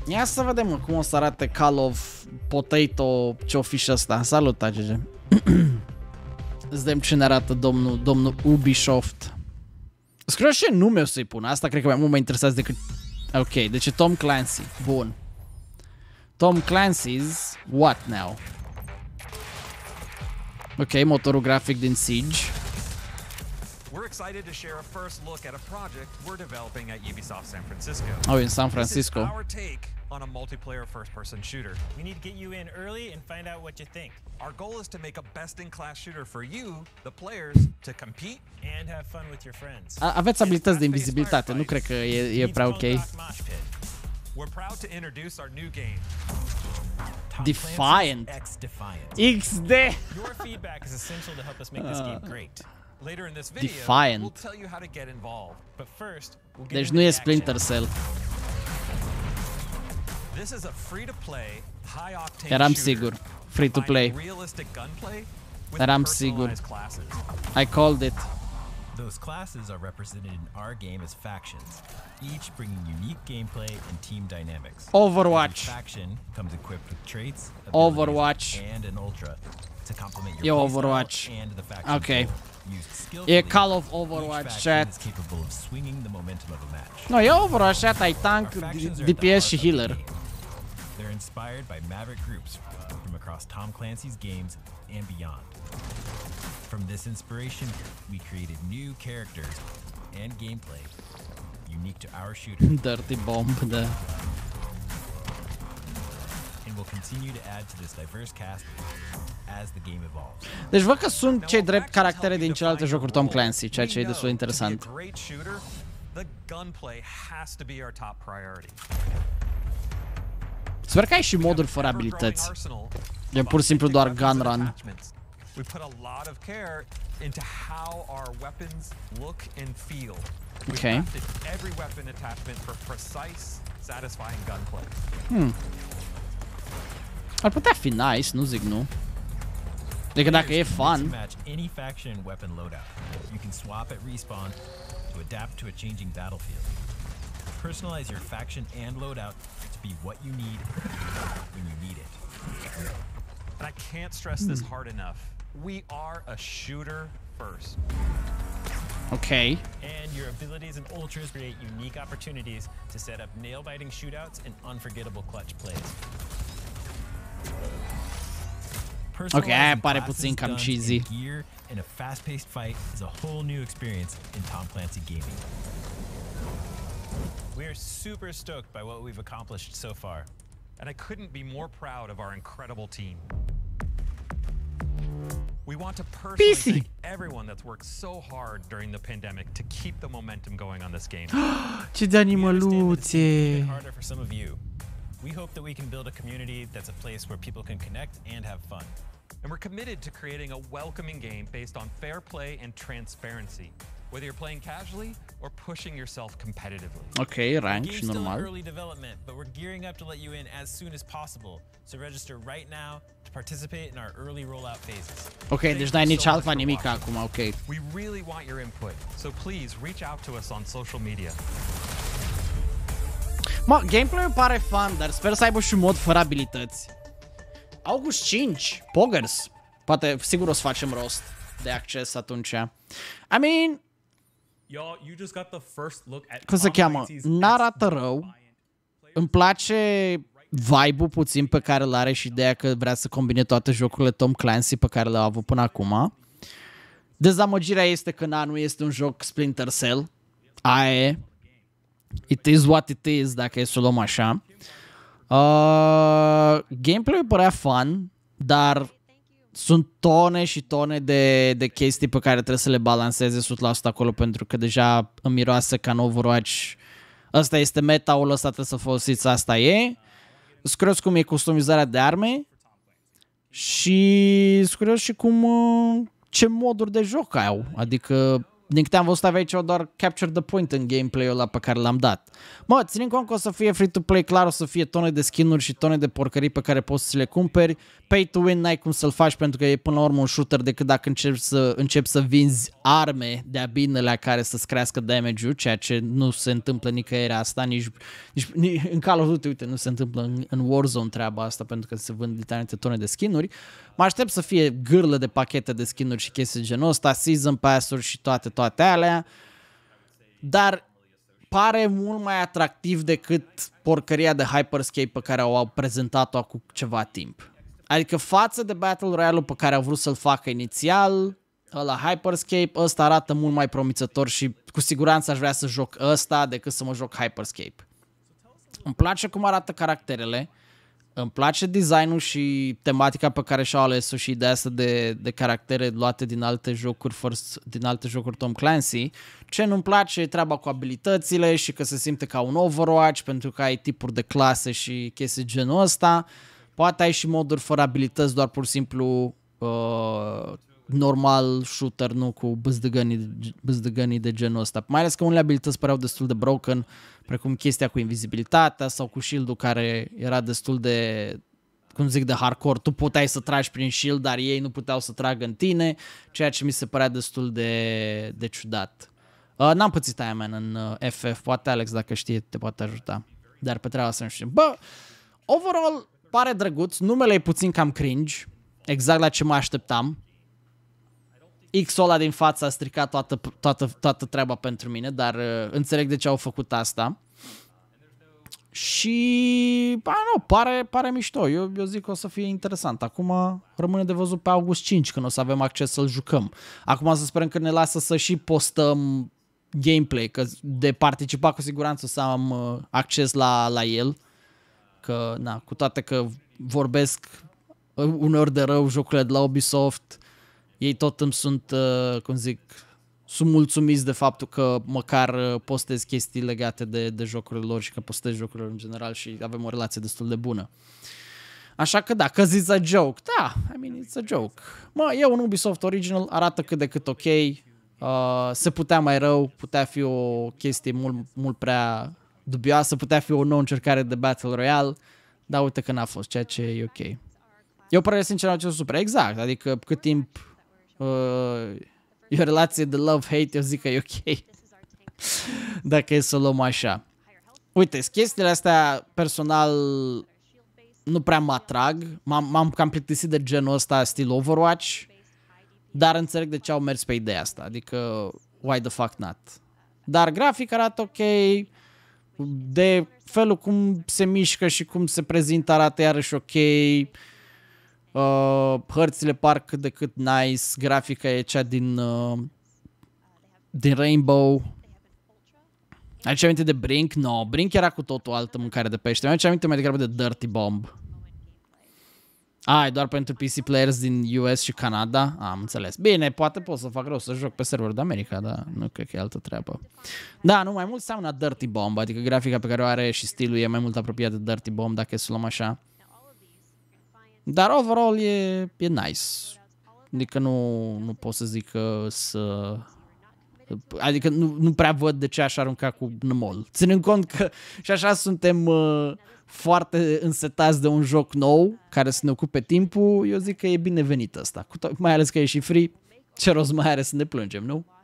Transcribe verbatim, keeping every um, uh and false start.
Ia să vedem mă, cum o să arate Call of Potato, ce-o fi și ăsta. Salut, A G G. Îți vedem ce ne arată domnul, domnul Ubisoft. Scriu ce nume o să-i pun. Asta cred că mai mult mă interesează decât... Ok, deci Tom Clancy. Bun. Tom Clancy's what now? Ok, motorul grafic din Siege. We're excited to share a first look at a project we're developing at Ubisoft San Francisco. Oh, in San Francisco. This is our take on a multiplayer first-person shooter. We need to get you in early and find out what you think. Our goal is to make a best-in-class shooter for you, the players, to compete and have fun with your friends. A aveți abilități de invizibilitate, nu cred că e, e prea ok. We're proud to introduce our new game. Defiant. X Defiant. X D. Your feedback is essential to help us make this game great. Later in this video, Defiant. we'll tell you how to get involved. But first, we'll get Deci into nu the e action. Splinter Cell. This is a free-to-play, high-octane Eram shooter. sigur. Free to play. Realistic gunplay with Eram sigur. personalized classes. I called it. Those classes are represented in our game as factions, each bringing unique gameplay and team dynamics. Overwatch. Each faction comes equipped with traits, Overwatch. abilities, and an ultra to complement your E playstyle Overwatch. and the faction. Okay. goal. Used E skillfully, Call of each Overwatch, faction chat. is capable of swinging the momentum of a match. No, e Overwatch, chat, ai tank, Our factions are D at P the S și heart of the healer. game. They're inspired by maverick groups from across Tom Clancy's games and beyond. From this inspiration, we created new characters and gameplay unique to our shooter, Dirty Bomb, da. and will continue to add to this diverse cast as the game evolves. Deci văd că sunt cei drept caractere din celelalte jocuri Tom Clancy, ceea ce e destul de interesant. To be a great shooter, the gunplay has to be our top priority. Sper că ai și moduri fără abilități. E pur și simplu doar gun run. We put a lot of care into how our weapons look and feel. We Okay. crafted every weapon attachment for precise, satisfying gunplay. Hmm. Ar putea fi nice, nu zic nu. Adică dacă e fun. Match any faction and weapon loadout. You can swap at respawn to adapt to a changing battlefield. Personalize your faction and loadout to be what you need when you need it. And I can't stress this hard enough. We are a shooter first. Okay. And your abilities and ultras create unique opportunities to set up nail-biting shootouts and unforgettable clutch plays. Ok, aia pare puțin cam cheesy. Gear in a fast-paced fight is a whole new experience in Tom Clancy gaming. We are super stoked by what we've accomplished so far. And I couldn't be more proud of our incredible team. We want to personally Busy. thank everyone that's worked so hard during the pandemic to keep the momentum going on this game. Ce de animăluțe. Harder for some of you. We hope that we can build a community that's a place where people can connect and have fun. And we're committed to creating a welcoming game based on fair play and transparency, whether you're playing casually or pushing yourself competitively. Ok, rank, Game's still in normal. early development, but we're gearing up to let you in as soon as possible. So register right now to participate in our early rollout phases. Ok, deci n-ai nici alfa nimic acum, ok. We really want your input, so please reach out to us on social media. Mă, gameplay-ul pare fun, dar sper să aibă și un mod fără abilități. August cinci, Poggers. Poate, sigur o să facem rost de acces atunci. I mean, Y'all, you just got the first look at cum se Tom cheamă? Clancy's N-arată rău. Îmi place vibe-ul puțin pe care îl are și ideea că vrea să combine toate jocurile Tom Clancy pe care le-au avut până acum. Dezamăgirea este că na, nu este un joc Splinter Cell. Aia e. It is what it is, dacă e să o luăm așa. Uh, gameplay-ul părea fun, dar sunt tone și tone de, de chestii pe care trebuie să le balanceze o sută la sută acolo, pentru că deja îmi miroase ca în Overwatch. Ăsta este meta-ul, ăsta trebuie să folosiți, asta e. Sunt curios cum e customizarea de arme și sunt curios și cum, ce moduri de joc au. Adică din câte am văzut avea aici doar capture the point în gameplay-ul ăla pe care l-am dat. Mă, ținem cont că o să fie free-to-play, clar o să fie tone de skin-uri și tone de porcării pe care poți să le cumperi. Pay to win n-ai cum să-l faci pentru că e până la urmă un shooter decât dacă începi să, începi să vinzi arme de-a binelea care să-ți crească damage-ul, ceea ce nu se întâmplă nicăieri asta, nici, nici, nici în Call of Duty, uite, nu se întâmplă în, în Warzone treaba asta pentru că se vând literalmente tone de skin-uri. Mă aștept să fie gârlă de pachete de skin-uri și chestii de genul ăsta, season pass-uri și toate, toate alea, dar pare mult mai atractiv decât porcăria de Hyperscape pe care au prezentat-o acum ceva timp. Adică față de Battle Royale-ul pe care au vrut să-l facă inițial, la Hyperscape, ăsta arată mult mai promițător și cu siguranță aș vrea să joc ăsta decât să mă joc Hyperscape. Îmi place cum arată caracterele, îmi place designul și tematica pe care și-au ales-o și ideea asta de, de caractere luate din alte jocuri first, din alte jocuri Tom Clancy. Ce nu-mi place e treaba cu abilitățile și că se simte ca un Overwatch pentru că ai tipuri de clase și chestii genul ăsta. Poate ai și moduri fără abilități, doar pur și simplu uh, normal shooter, nu cu băzdăgănii de genul ăsta. Mai ales că unele abilități păreau destul de broken, precum chestia cu invizibilitatea sau cu shield-ul care era destul de, cum zic, de hardcore. Tu puteai să tragi prin shield, dar ei nu puteau să tragă în tine, ceea ce mi se părea destul de, de ciudat. Uh, n-am pățit aia, man, în uh, F F. Poate Alex, dacă știe, te poate ajuta. Dar pe treaba să nu știu. Bă, overall, pare drăguț. Numele e puțin cam cringe. Exact la ce mă așteptam. X-ul ăla din față a stricat toată, toată, toată treaba pentru mine, dar uh, înțeleg de ce au făcut asta. Și, ba, nu, pare, pare mișto. Eu, eu zic că o să fie interesant. Acum rămâne de văzut pe august cinci, când o să avem acces să-l jucăm. Acum să sperăm că ne lasă să și postăm gameplay, că de participat cu siguranță o să am uh, acces la, la el. Că, na, cu toate că vorbesc uneori de rău jocurile de la Ubisoft, ei tot îmi sunt, uh, cum zic, sunt mulțumiți de faptul că măcar postez chestii legate de, de jocurile lor și că postez jocurile în general și avem o relație destul de bună. Așa că da, că it's a joke. Da, I mean, it's a joke. Mă, e un Ubisoft Original, arată cât de cât ok, uh, se putea mai rău, putea fi o chestie mult, mult prea dubioasă, putea fi o nouă încercare de Battle Royale, dar uite că n-a fost, ceea ce e ok. Eu părere sincer la ce super, exact, adică cât timp uh, e o relație de love-hate, eu zic că e ok. Dacă e să o luăm așa. Uite, chestiile astea personal nu prea mă atrag. M-am cam plictisit de genul ăsta stil Overwatch, dar înțeleg de ce au mers pe ideea asta. Adică, why the fuck not? Dar grafic arată ok, de felul cum se mișcă și cum se prezintă arată iarăși ok. Uh, hărțile par cât de cât nice, grafica e cea din uh, din Rainbow. Aici aminte de Brink? No, Brink era cu totul altă mâncare de pește. Aici aminte mai degrabă de Dirty Bomb. Ah, e doar pentru P C players din U S și Canada? Ah, am înțeles. Bine, poate pot să fac rău să joc pe server de America, dar nu cred că e altă treabă. Da, nu, mai mult seamănă Dirty Bomb, adică grafica pe care o are și stilul e mai mult apropiat de Dirty Bomb, dacă e să luăm așa. Dar overall e, e nice. Adică nu, nu pot să zic că să... Adică nu, nu prea văd de ce aș arunca cu nămol. Ținând cont că și așa suntem uh, foarte însetați de un joc nou care să ne ocupe timpul, eu zic că e binevenit ăsta. Mai ales că e și free, ce rost mai are să ne plângem, nu?